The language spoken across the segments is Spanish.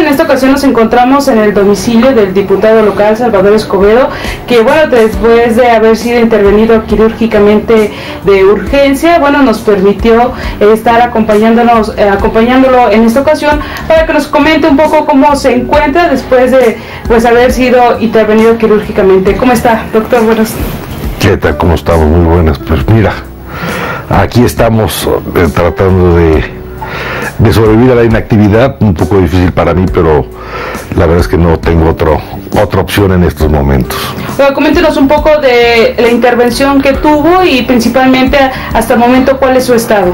en esta ocasión nos encontramos en el domicilio del diputado local Salvador Escobedo, que bueno, después de haber sido intervenido quirúrgicamente de urgencia, bueno, nos permitió estar acompañándolo en esta ocasión para que nos comente un poco cómo se encuentra después de pues haber sido intervenido quirúrgicamente. ¿Cómo está, doctor? Buenas. ¿Qué tal? ¿Cómo estamos? Muy buenas. Pues mira, aquí estamos tratando de sobrevivir a la inactividad, un poco difícil para mí, pero la verdad es que no tengo otra opción en estos momentos. Bueno, coméntenos un poco de la intervención que tuvo y principalmente hasta el momento cuál es su estado.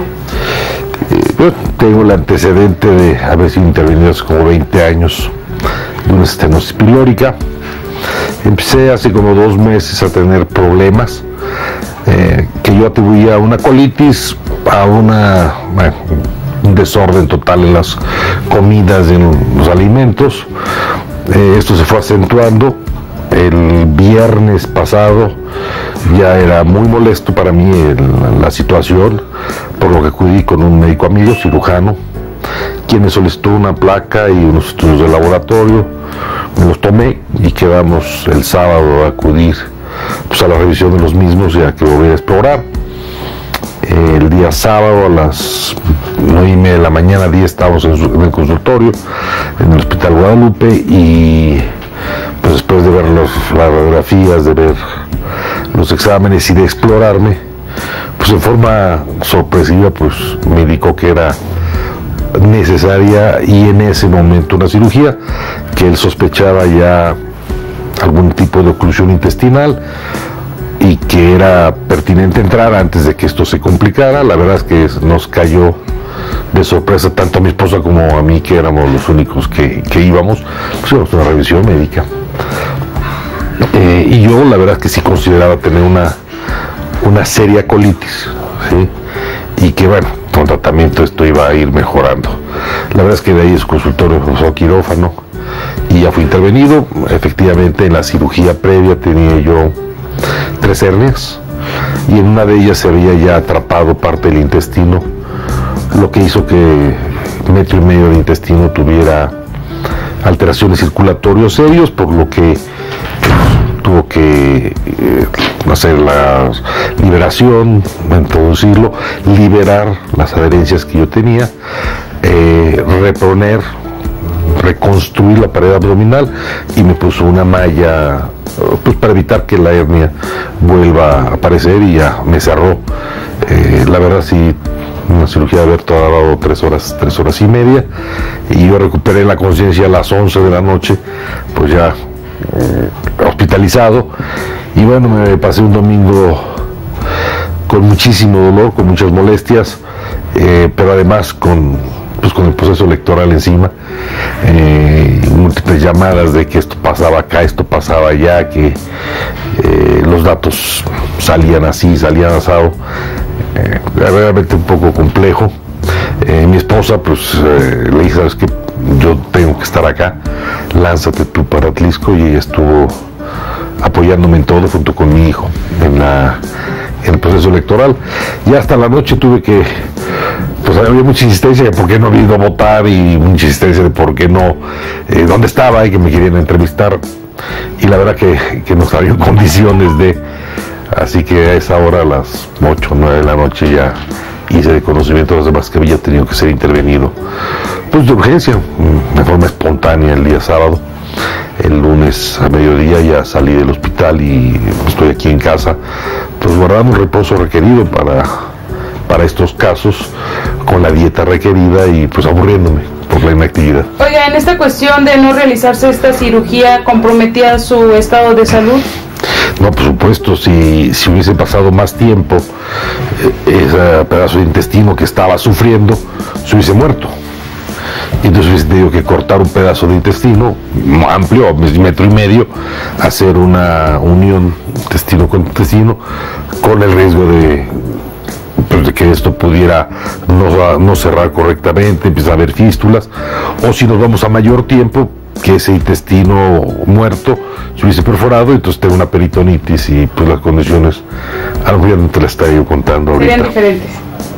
Yo tengo el antecedente de haber sido intervenido hace como 20 años de una estenosis pilórica. Empecé hace como 2 meses a tener problemas que yo atribuía a una colitis, a un desorden total en las comidas, en los alimentos. Esto se fue acentuando. El viernes pasado ya era muy molesto para mí la situación, por lo que acudí con un médico amigo, cirujano, quien me solicitó una placa y unos estudios de laboratorio. Me los tomé y quedamos el sábado a acudir pues, a la revisión de los mismos y a que volviera a explorar. El día sábado a las 9:30 de la mañana, 10, estábamos en el consultorio, en el Hospital Guadalupe, y pues después de ver las radiografías, de ver los exámenes y de explorarme, pues en forma sorpresiva pues me indicó que era necesaria y en ese momento una cirugía, que él sospechaba ya algún tipo de oclusión intestinal y que era pertinente entrar antes de que esto se complicara. La verdad es que nos cayó de sorpresa tanto a mi esposa como a mí, que éramos los únicos que íbamos. Pues íbamos a una revisión médica. Y yo la verdad es que sí consideraba tener una seria colitis, ¿sí? Y que bueno, con tratamiento esto iba a ir mejorando. La verdad es que de ahí su consultorio pasó a quirófano y ya fui intervenido. Efectivamente, en la cirugía previa tenía yo 3 hernias y en una de ellas se había ya atrapado parte del intestino, lo que hizo que 1,5 metros de intestino tuviera alteraciones circulatorias serias, por lo que tuvo que hacer la liberación, introducirlo, liberar las adherencias que yo tenía, reconstruir la pared abdominal, y me puso una malla pues para evitar que la hernia vuelva a aparecer, y ya me cerró. La verdad sí, una cirugía de haber tardado 3 horas y media, y yo recuperé la conciencia a las 11 de la noche, pues ya hospitalizado. Y bueno, me pasé un domingo con muchísimo dolor, con muchas molestias, pero además con el proceso electoral encima, múltiples llamadas de que esto pasaba acá, esto pasaba allá, que los datos salían así, salían asado, realmente un poco complejo. Mi esposa pues le dije, sabes que yo tengo que estar acá, lánzate tú para Atlisco, y ella estuvo apoyándome en todo junto con mi hijo en el proceso electoral. Y hasta la noche tuve que, pues había mucha insistencia de por qué no había ido a votar, y mucha insistencia de por qué no, dónde estaba, y que me querían entrevistar, y la verdad que no estaba en condiciones de, así que a esa hora, a las 8 o 9 de la noche, ya hice de conocimiento a los demás que había tenido que ser intervenido pues de urgencia, de forma espontánea, el día sábado. El lunes a mediodía ya salí del hospital y estoy aquí en casa, pues guardando el reposo requerido para estos casos, con la dieta requerida, y pues aburriéndome por la inactividad. Oiga, en esta cuestión de no realizarse esta cirugía, ¿comprometía su estado de salud? No, por supuesto, si hubiese pasado más tiempo, ese pedazo de intestino que estaba sufriendo se hubiese muerto. Y entonces hubiese tenido que cortar un pedazo de intestino amplio, 1,5 metros, hacer una unión intestino con intestino, con el riesgo de que esto pudiera no cerrar correctamente, empieza a haber fístulas, o si nos vamos a mayor tiempo, que ese intestino muerto se hubiese perforado, y entonces tengo una peritonitis, y pues las condiciones, a lo mejor ya no te las estoy yo contando ahorita. Serían diferentes. Sí.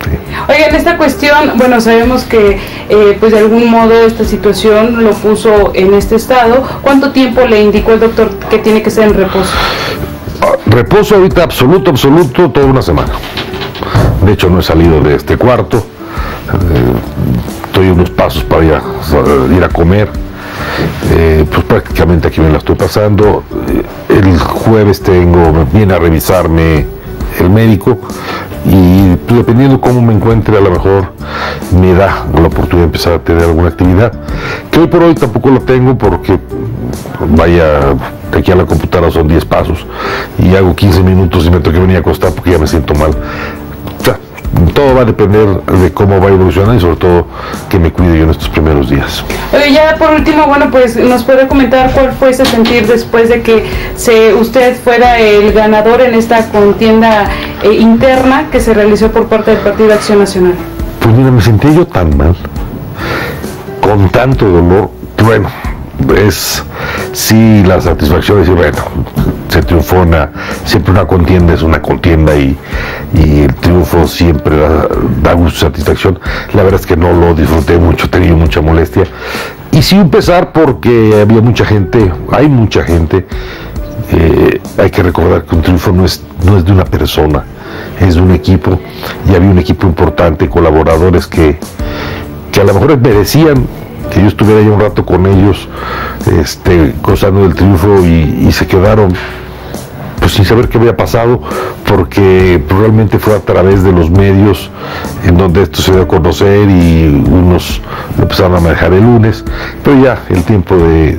Oiga, en esta cuestión, bueno, sabemos que pues de algún modo esta situación lo puso en este estado. ¿Cuánto tiempo le indicó el doctor que tiene que ser en reposo? Reposo ahorita absoluto, toda una semana. De hecho, no he salido de este cuarto. Estoy unos pasos para ir a comer. Pues prácticamente aquí me la estoy pasando. El jueves viene a revisarme el médico y pues, dependiendo cómo me encuentre, a lo mejor me da la oportunidad de empezar a tener alguna actividad, que hoy por hoy tampoco lo tengo porque vaya, de aquí a la computadora son 10 pasos y hago 15 minutos y me tengo que venir a acostar porque ya me siento mal. O sea, todo va a depender de cómo va a evolucionar y sobre todo que me cuide yo en estos primeros días. Oye, ya por último, bueno, pues nos puede comentar cuál fue ese sentir después de que usted fuera el ganador en esta contienda interna que se realizó por parte del Partido Acción Nacional. Pues mira, me sentí yo tan mal, con tanto dolor, que bueno, es sí la satisfacción de decir, bueno, se triunfó siempre una contienda es una contienda y el triunfo siempre da gusto y satisfacción. La verdad es que no lo disfruté mucho, tenía mucha molestia y sí un pesar porque había mucha gente, hay mucha gente. Hay que recordar que un triunfo no es de una persona, es de un equipo y había un equipo importante, colaboradores que a lo mejor merecían que yo estuviera ahí un rato con ellos, gozando del triunfo y se quedaron pues sin saber qué había pasado, porque probablemente fue a través de los medios en donde esto se dio a conocer y unos lo empezaron a manejar el lunes, pero ya el tiempo de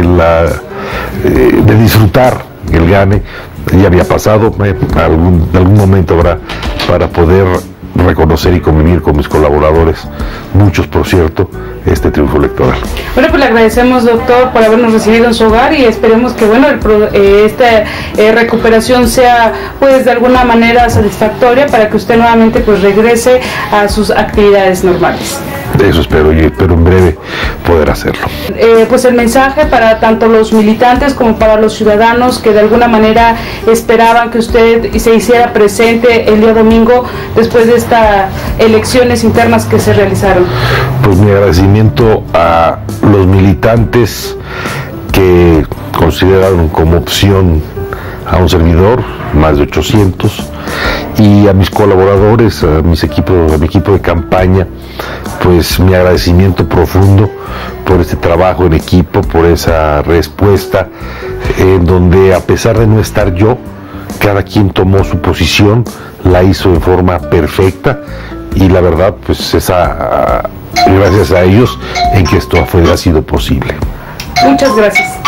disfrutar el gane ya había pasado. Algún momento habrá para poder reconocer y convivir con mis colaboradores, muchos por cierto, este triunfo electoral. Bueno, pues le agradecemos, doctor, por habernos recibido en su hogar y esperemos que bueno esta recuperación sea pues de alguna manera satisfactoria para que usted nuevamente pues regrese a sus actividades normales. Eso espero y espero en breve poder hacerlo. Pues el mensaje para tanto los militantes como para los ciudadanos que de alguna manera esperaban que usted se hiciera presente el día domingo después de estas elecciones internas que se realizaron. Pues mi agradecimiento a los militantes que consideraron como opción a un servidor, más de 800, y a mis colaboradores, a mi equipo de campaña, pues mi agradecimiento profundo por este trabajo en equipo, por esa respuesta, en donde a pesar de no estar yo, cada quien tomó su posición, la hizo de forma perfecta, y la verdad, pues gracias a ellos en que esto ha sido posible. Muchas gracias.